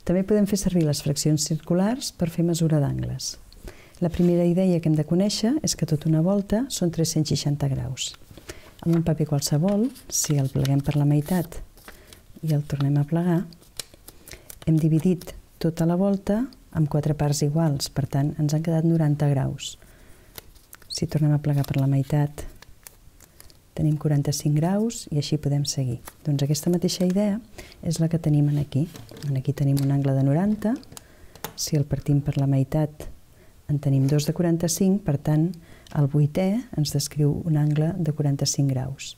També podem fer servir les fraccions circulars per fer mesura d'angles. La primera idea que hem de conèixer és que tota una volta són 360 graus. Amb un paper qualsevol, si el pleguem per la meitat i el tornem a plegar, hem dividit tota la volta amb 4 parts iguals, per tant, ens han quedat 90 graus. Si tornem a plegar per la meitat, tenim 45 graus i així podem seguir. Doncs aquesta mateixa idea és la que tenim aquí. Aquí tenim un angle de 90, si el partim per la meitat en tenim 2 de 45, per tant, el 8è ens descriu un angle de 45 graus.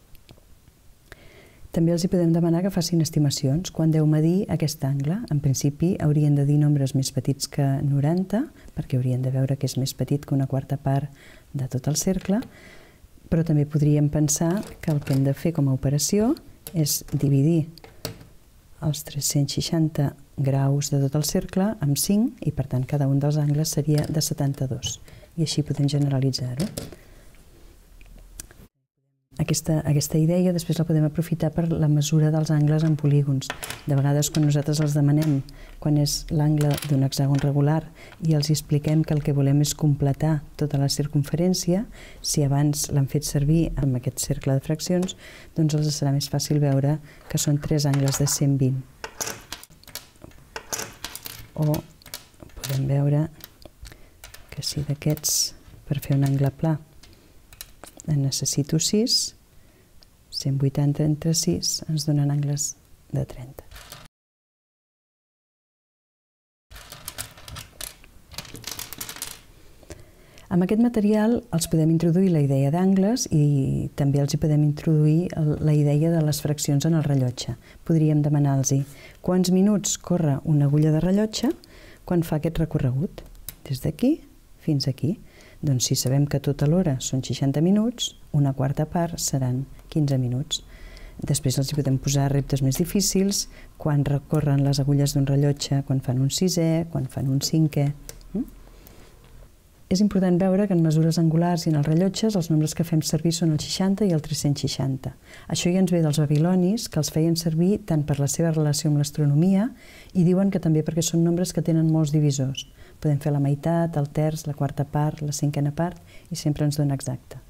També els podem demanar que facin estimacions. Quan deu medir aquest angle? En principi haurien de dir nombres més petits que 90, perquè haurien de veure que és més petit que una quarta part de tot el cercle, però també podríem pensar que el que hem de fer com a operació és dividir els 360 graus de tot el cercle amb 5 i, per tant, cada un dels angles seria de 72. I així podem generalitzar-ho. Aquesta idea després la podem aprofitar per la mesura dels angles en polígons. De vegades, quan nosaltres els demanem quan és l'angle d'un hexàgon regular i els expliquem que el que volem és completar tota la circumferència, si abans l'han fet servir amb aquest cercle de fraccions, doncs els serà més fàcil veure que són 3 angles de 120. O podem veure que si d'aquests, per fer un angle pla, en necessito 6, 180 entre 6 ens donen angles de 30. Amb aquest material els podem introduir la idea d'angles i també els podem introduir la idea de les fraccions en el rellotge. Podríem demanar-los quants minuts corre una agulla de rellotge quan fa aquest recorregut, des d'aquí fins aquí. Doncs si sabem que tota l'hora són 60 minuts, una quarta part seran 15 minuts. Després els podem posar reptes més difícils, quan recorren les agulles d'un rellotge, quan fan un 6è, quan fan un 5è. És important veure que en mesures angulars i en els rellotges els nombres que fem servir són el 60 i el 360. Això ja ens ve dels babilonis, que els feien servir tant per la seva relació amb l'astronomia i diuen que també perquè són nombres que tenen molts divisors. Podem fer la meitat, el terç, la quarta part, la cinquena part i sempre ens dona exacte.